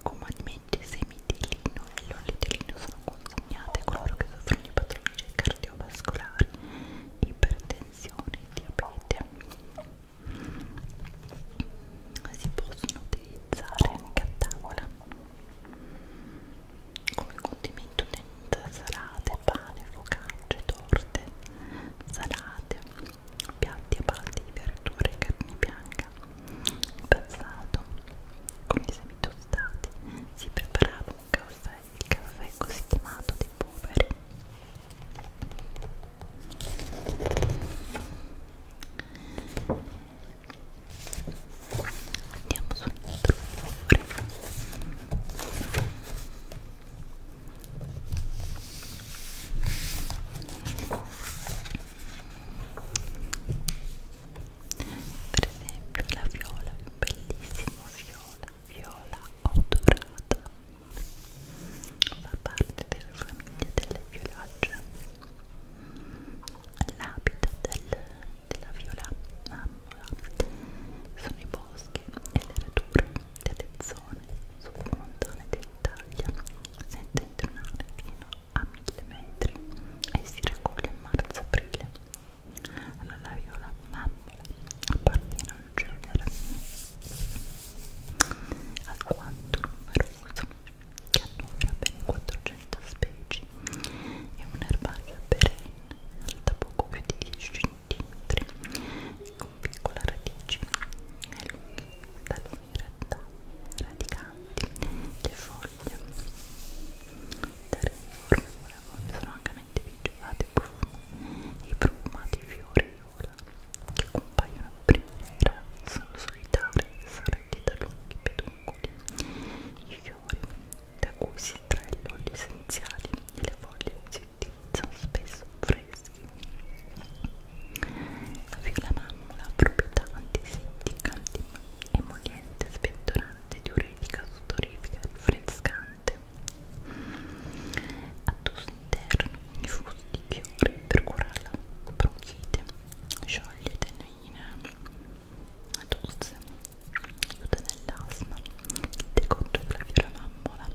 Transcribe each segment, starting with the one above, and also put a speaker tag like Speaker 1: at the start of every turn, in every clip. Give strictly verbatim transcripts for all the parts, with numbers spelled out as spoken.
Speaker 1: come alimenti semi di lino e l'olio di lino sono consigliate a coloro che soffrono di patologie cardiovascolari, ipertensione e diabete. Si possono utilizzare anche a tavola come condimento dentro salate, pane, focacce, torte, salate, piatti a base di verdure e carne bianca. In passato, con i semi tostati, si preparava un caffè, il caffè così chiamato dei poveri. Andiamo sul altro fiore. Per esempio la viola, un bellissimo viola, viola odorata, fa parte della famiglia delle violacee. L'habitat del, della viola mammola sono i boschi e le radure delle zone submontane dell'Italia, settentrionale fino a mille metri, e si raccoglie in marzo-aprile. Allora, la viola mammola appartiene a un genere alquanto numeroso che annovera ben quattrocento specie. È un'erbacea perenne alta poco più di dieci centimetri con piccole radici e lunghi taloni radicanti. Le foglie terriformi sono ancamente vigilate e profumati fiori viola che compaiono in primavera, sono solitari, sorretti da lunghi peduncoli. I fiori da cui si estrae l'olio essenziale e le foglie si utilizzano spesso freschi. La viola mammola ha proprietà antisettica, emoliente, spettorante, diuretica, sudorifica e rinfrescante. Addosso interno infuso di fiori per curare la bronchite, scioglie tendine addosse, aiuta nell'asma. Il decotto della viola mammola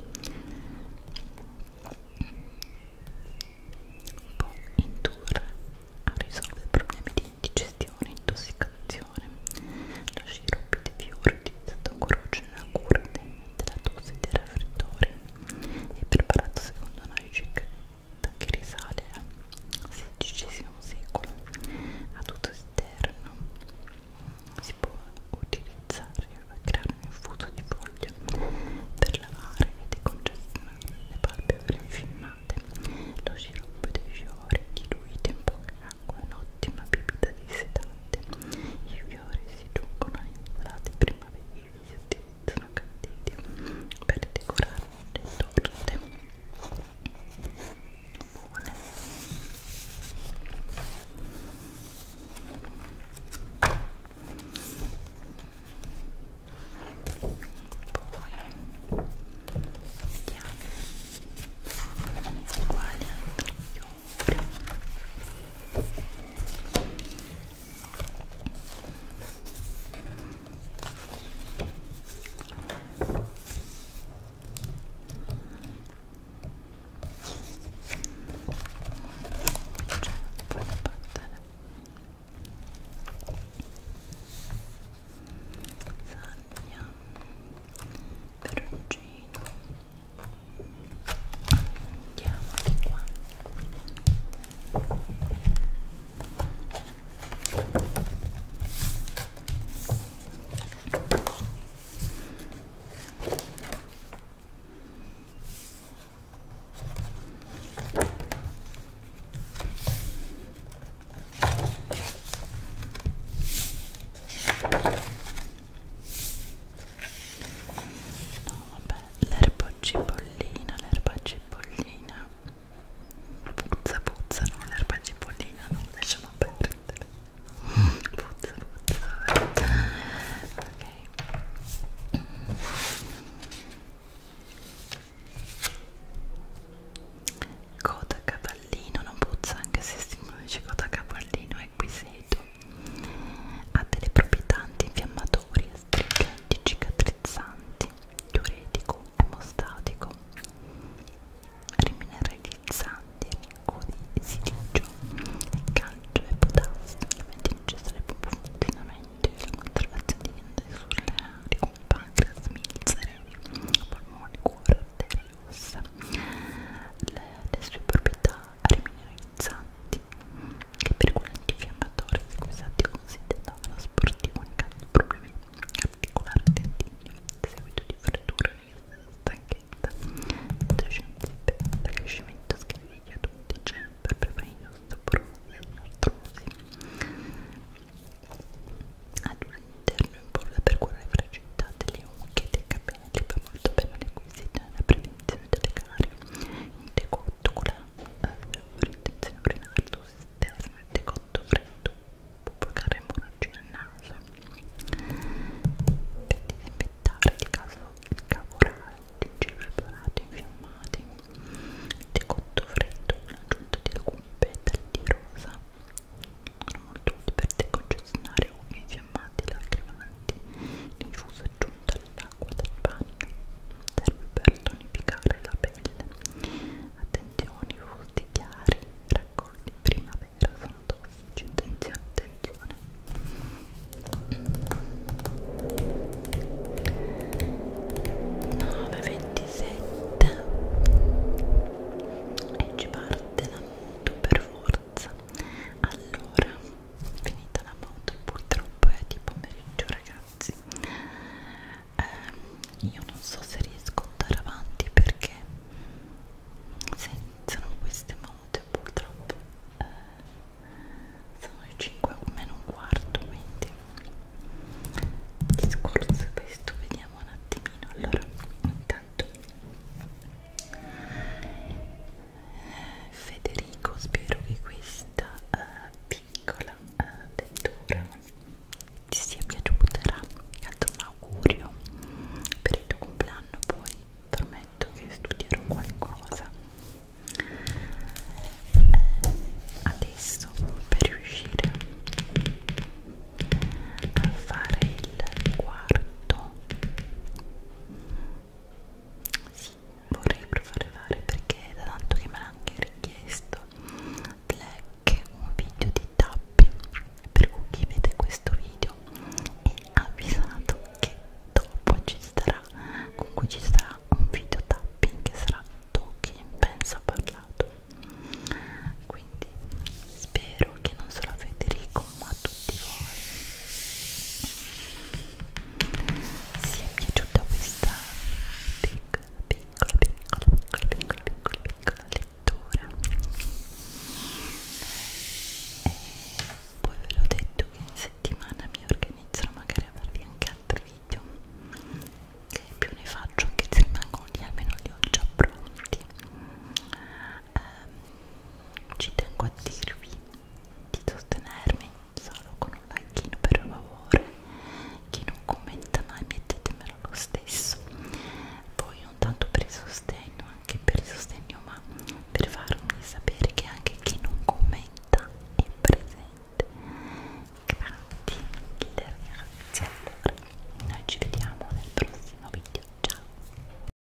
Speaker 1: può indurre a risolvere problemi di indigestione e intossicazione. Lo sciroppo di fiori utilizzato ancora oggi nella cura della tosse e dei raffreddori è preparato secondo una ricetta che risale al sedicesimo secolo. Ad uso esterno si può utilizzare a creare un infuso di foglie per lavare e decongestionare le palpebre infiammate. Lo sciroppo dei fiori diluito in poca acqua è un'ottima bibita dissetante. I fiori si giungono agli insalati primaverili, si utilizzano canditi per decorare le torte buone. Poi vediamo quali altri fiori. C'è poi da parte Sagna, peroncino. Andiamo di qua. No, vabbè, l'erba oggi poi